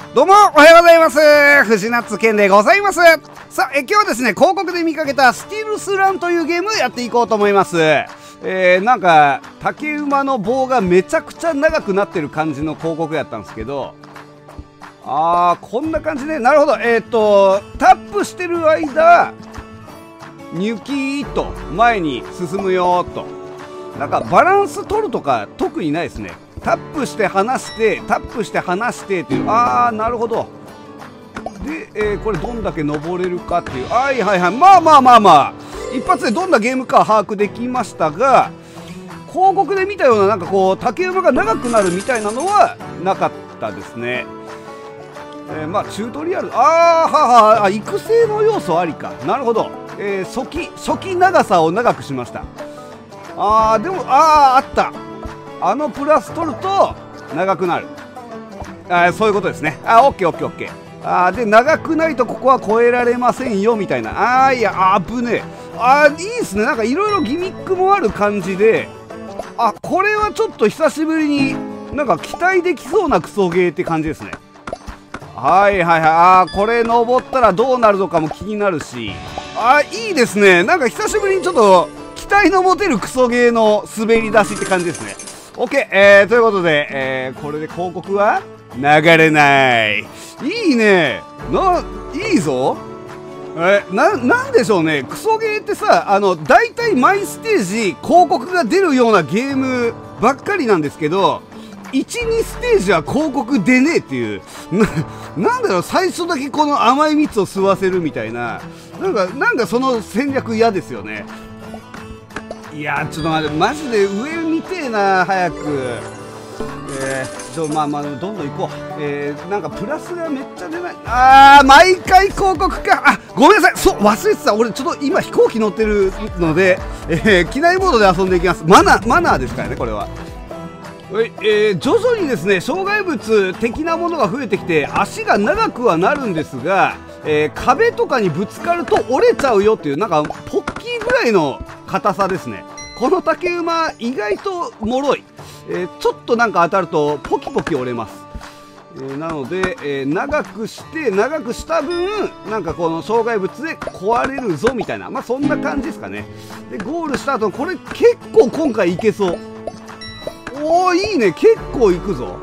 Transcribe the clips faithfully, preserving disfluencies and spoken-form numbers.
どうもおはようございます。藤夏健でございます。さあ、え今日はですね、広告で見かけたスティルスランというゲームをやっていこうと思います。えー、なんか竹馬の棒がめちゃくちゃ長くなってる感じの広告やったんですけど、あーこんな感じね。なるほど。えっとタップしてる間ニュキーっと前に進むよーっと、なんかバランス取るとか特にないですね。タップして離してタップして離してっていう、あーなるほど。で、えー、これどんだけ登れるかっていう、はいはいはい、まあまあまあまあ一発でどんなゲームか把握できましたが、広告で見たようななんかこう竹馬が長くなるみたいなのはなかったですね。えー、まあチュートリアル、あーははあ、育成の要素ありか。なるほど。えー、初期初期長さを長くしました。あーでもあーあった、あのプラス取ると長くなる、あそういうことですね。あオッケーオッケーオッケー。あで長くないとここは越えられませんよみたいな。あーいやあぶねえ、あいいですね。なんかいろいろギミックもある感じで、あこれはちょっと久しぶりになんか期待できそうなクソゲーって感じですね。はいはいはい。あーこれ登ったらどうなるのかも気になるし、あいいですね。なんか久しぶりにちょっと期待の持てるクソゲーの滑り出しって感じですね。 OK、えー、ということで、えー、これで広告は流れない。いいね、ないいぞ。えななんでしょうね、クソゲーってさ、あの大体毎ステージ広告が出るようなゲームばっかりなんですけど、いち、にステージは広告出ねえっていう、な, なんだろう、最初だけこの甘い蜜を吸わせるみたいな、なんかなんかその戦略嫌ですよね。いやーちょっと待って、マジで上見てえな早く。えー、ちょまあまあどんどん行こう。えー、なんかプラスがめっちゃ出ない。あー毎回広告か。あごめんなさい、そう忘れてた。俺ちょっと今飛行機乗ってるので、えー、機内モードで遊んでいきます。マナーマナーですからねこれは。えー、徐々にですね障害物的なものが増えてきて足が長くはなるんですが、えー、壁とかにぶつかると折れちゃうよっていう、なんかポッキーぐらいの硬さですね。この竹馬意外と脆い。えー、ちょっとなんか当たるとポキポキ折れます。えー、なので、えー、長くして長くした分なんかこの障害物で壊れるぞみたいな、まあそんな感じですかね。でゴールした後これ結構今回いけそう。おーいいね、結構いくぞ。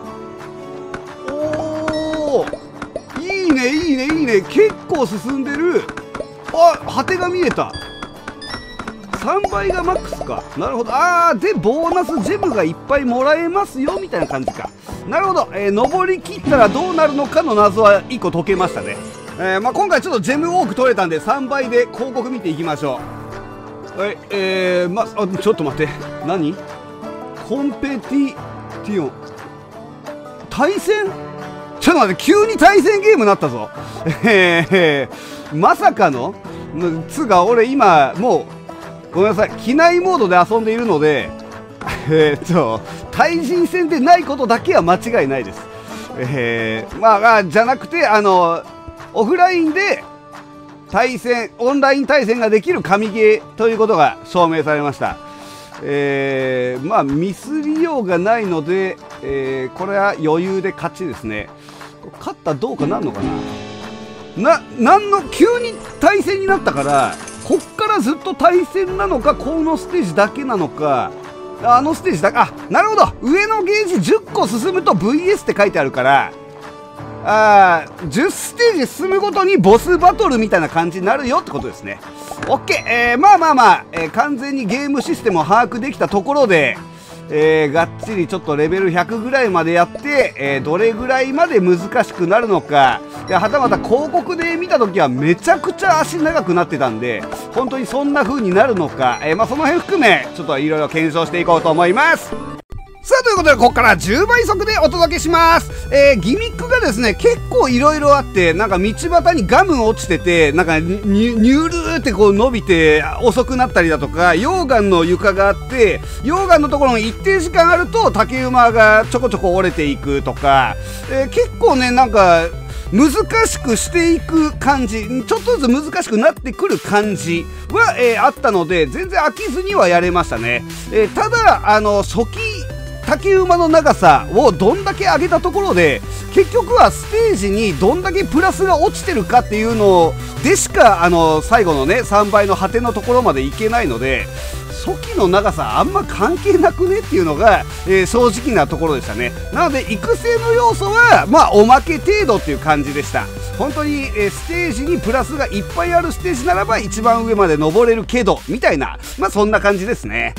おーいいねいいねいいね、結構進んでる。あ果てが見えた。さんばいがマックスか。なるほど。あーでボーナスジェムがいっぱいもらえますよみたいな感じか。なるほど。えー、登りきったらどうなるのかの謎はいっこ解けましたね。えーまあ、今回ちょっとジェム多く取れたんでさんばいで広告見ていきましょう。はい、えー、まあちょっと待って、何コンペティティオン対戦、ちょっと待って、急に対戦ゲームになったぞ。えー、まさかのつが俺今もうごめんなさい、機内モードで遊んでいるので、えー、っと対人戦でないことだけは間違いないです。えー、まあじゃなくて、あのオフラインで対戦オンライン対戦ができる神ゲーということが証明されました。えー、まあミスりようがないので、えー、これは余裕で勝ちですね。勝ったらどうかなんのかな。ななんの急に対戦になったから、こっからずっと対戦なのかこのステージだけなのか、あのステージだけ、あなるほど、上のゲージじゅっこ進むと ブイエス って書いてあるから、あじゅうステージ進むごとにボスバトルみたいな感じになるよってことですね。 OK、えー、まあまあまあ、えー、完全にゲームシステムを把握できたところで、えー、がっちりちょっとレベルひゃくぐらいまでやって、えー、どれぐらいまで難しくなるのか。ではたまた広告で見た時はめちゃくちゃ足長くなってたんで、本当にそんな風になるのか、えーまあ、その辺含めちょっといろいろ検証していこうと思います。さあということでここからじゅうばい速でお届けします。えー、ギミックがですね結構いろいろあって、なんか道端にガム落ちててなんかニュニュールってこう伸びて遅くなったりだとか、溶岩の床があって溶岩のところに一定時間あると竹馬がちょこちょこ折れていくとか、えー、結構ねなんか難しくしていく感じ、ちょっとずつ難しくなってくる感じは、えー、あったので全然飽きずにはやれましたね。えー、ただあの初期竹馬の長さをどんだけ上げたところで結局はステージにどんだけプラスが落ちてるかっていうのでしかあの最後のねさんばいの果てのところまでいけないので、初期の長さあんま関係なくねっていうのが、えー、正直なところでしたね。なので育成の要素はまあおまけ程度っていう感じでした。本当に、えー、ステージにプラスがいっぱいあるステージならば一番上まで登れるけどみたいな、まあそんな感じですね。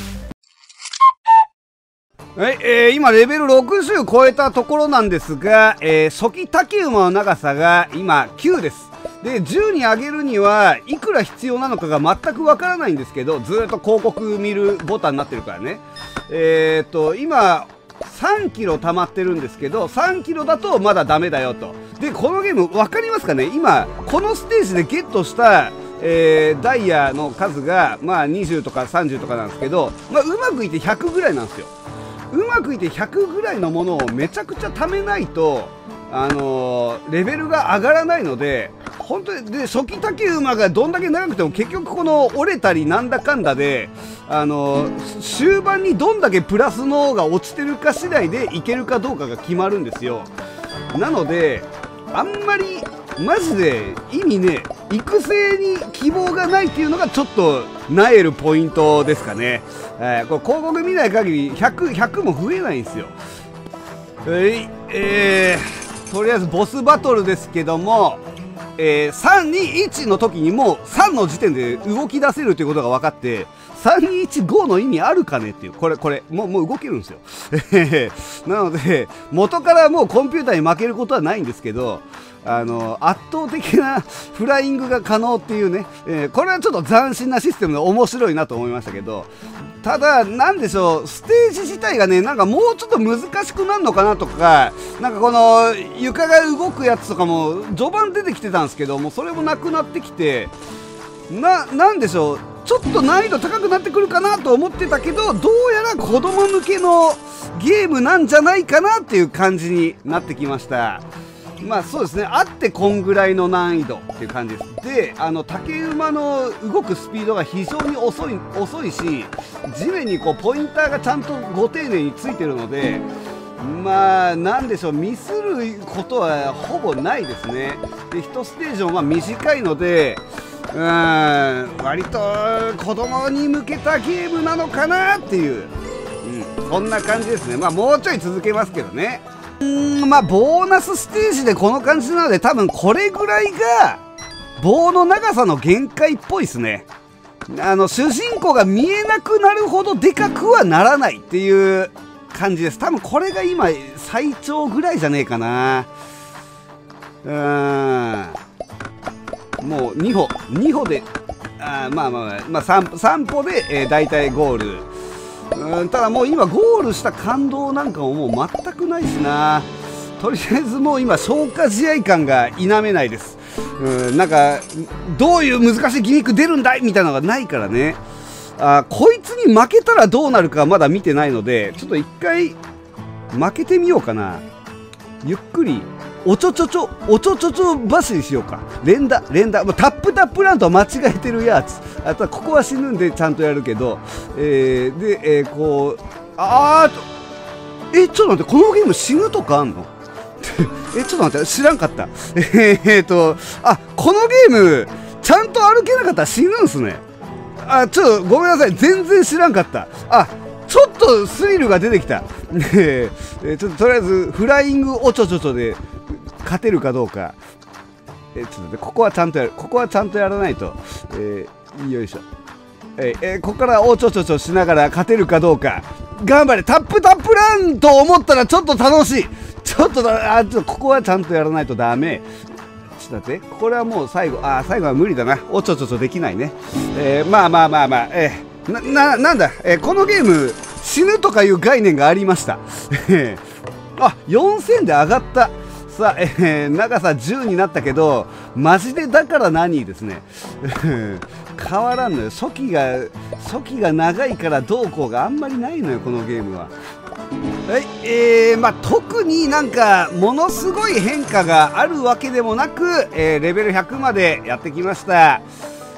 はい、えー、今レベルろくじゅう超えたところなんですが、えー、初期竹馬の長さが今きゅうです。でじゅうに上げるにはいくら必要なのかが全くわからないんですけど、ずーっと広告見るボタンになってるからね。えー、っと今さんキロ溜まってるんですけど、さんキロだとまだダメだよと。でこのゲーム分かりますかね、今このステージでゲットしたえー、ダイヤの数がまあにじゅうとかさんじゅうとかなんですけど、まあ、うまくいってひゃくぐらいなんですよ。うまくいってひゃくぐらいのものをめちゃくちゃ貯めないと、あのー、レベルが上がらないので、本当にで初期竹馬がどんだけ長くても結局この折れたりなんだかんだで、あのー、終盤にどんだけプラスのが落ちてるか次第でいけるかどうかが決まるんですよ。なのであんまりマジで意味ね、育成に希望がないっていうのがちょっとなえるポイントですかね。えー、これ広告見ない限りひゃく、ひゃくも増えないんですよ。えー、えー、とりあえずボスバトルですけども、えー、さんにいちの時にもうさんの時点で動き出せるということが分かって、さんにいちごの意味あるかねっていう、これこれもうもう動けるんですよ。なので元からもうコンピューターに負けることはないんですけど、あの圧倒的なフライングが可能っていうね、えー、これはちょっと斬新なシステムで面白いなと思いましたけど、ただなんでしょう、ステージ自体がねなんかもうちょっと難しくなるのかなとか、なんかこの床が動くやつとかも序盤出てきてたんですけども、それもなくなってきて、ななんでしょう、ちょっと難易度高くなってくるかなと思ってたけど、どうやら子供向けのゲームなんじゃないかなっていう感じになってきました。まあそうですね、あってこんぐらいの難易度っていう感じです。で、あの竹馬の動くスピードが非常に遅い遅いし、地面にこうポインターがちゃんとご丁寧についてるので、まあなんでしょう、ミスることはほぼないですね。でいちステージもまあ短いので、うーん割と子供に向けたゲームなのかなっていう、うん、そんな感じですね。まあもうちょい続けますけどね。うーんまあボーナスステージでこの感じなので、多分これぐらいが棒の長さの限界っぽいですね。あの主人公が見えなくなるほどでかくはならないっていう感じです。多分これが今最長ぐらいじゃねえかな。うーんもうにほにほで、あまあまあまあ、まあ、さん, さん歩で、えー、大体ゴール。うんただもう今ゴールした感動なんかももう全くないしな。とりあえずもう今消化試合感が否めないです。うんなんかどういう難しいギミック出るんだいみたいなのがないからね。あこいつに負けたらどうなるかまだ見てないので、ちょっと一回負けてみようかな。ゆっくりおちょちょちょおちょちょちょ走りしようか。連打連打、まあ、タップタップランと間違えてるやつ。あとはここは死ぬんでちゃんとやるけど、えー、で、えー、こうあーっとえちょっと待って、このゲーム死ぬとかあんのえちょっと待って、知らんかった。えーっとあこのゲームちゃんと歩けなかったら死ぬんすね。あちょっとごめんなさい、全然知らんかった。あちょっとスリルが出てきた。えー、ちょっととりあえずフライングおちょちょちょで勝てるかどうか。えー、ちょっと待って、ここはちゃんとやる、ここはちゃんとやらないと。えー、よいしょ。えーえー、ここからおちょちょちょしながら勝てるかどうか。頑張れ、タップタップランと思ったらちょっと楽しい。ちょっとだ、あちょっとここはちゃんとやらないとダメ。ちょっと待って、これはもう最後、あ最後は無理だな。おちょちょちょできないね。えー、まあまあまあまあ、えー、なななんだ、えー、このゲーム死ぬとかいう概念がありました。あよんせんで上がった。さあ、えー、長さじゅうになったけどマジでだから何ですね。変わらんのよ。初期が初期が長いからどうこうがあんまりないのよこのゲームは。はい、えー、まあ特になんかものすごい変化があるわけでもなく、えー、レベルひゃくまでやってきました。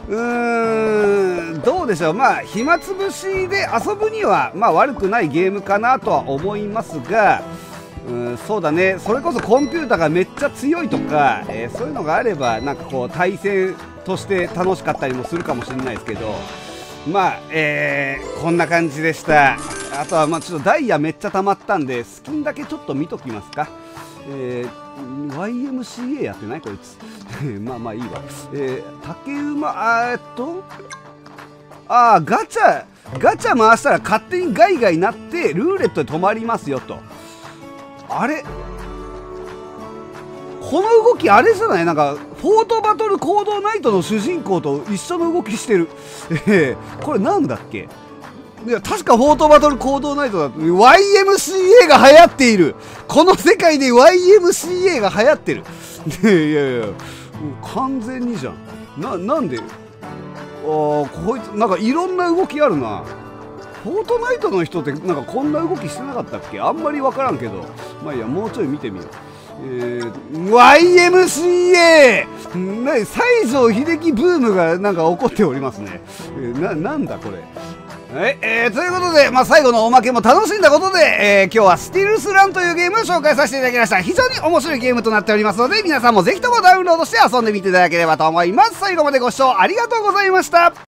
うーん、どうでしょう。まあ暇つぶしで遊ぶにはまあ悪くないゲームかなとは思いますが、うん、そうだね、それこそコンピューターがめっちゃ強いとか、えー、そういうのがあればなんかこう対戦として楽しかったりもするかもしれないですけど、まあ、えー、こんな感じでした。あとはまあちょっとダイヤめっちゃ溜まったんでスキンだけちょっと見ときますか。えー、ワイエムシーエー やってないこいつまあまあいいわ。えー、竹馬、あーっとあーガチャガチャ回したら勝手にガイガイなってルーレットで止まりますよと。あれこの動きあれじゃない？なんかフォートバトル行動ナイトの主人公と一緒の動きしてるえー、これなんだっけ？いや確かフォートバトル行動ナイトだと ワイエムシーエー が流行っている。この世界で ワイエムシーエー が流行ってるいやいやいや、もう完全にじゃん。な、なんであーこいつなんかいろんな動きあるな。フォートナイトの人ってなんかこんな動きしてなかったっけ？あんまり分からんけど、まあいいや、もうちょい見てみよう。えー、ワイエムシーエー な西城秀樹ブームがなんか起こっておりますね。えー、な, なんだこれ。はい、えー、ということで、まあ、最後のおまけも楽しんだことで、えー、今日はスティルスランというゲームを紹介させていただきました。非常に面白いゲームとなっておりますので、皆さんもぜひともダウンロードして遊んでみていただければと思います。最後までご視聴ありがとうございました。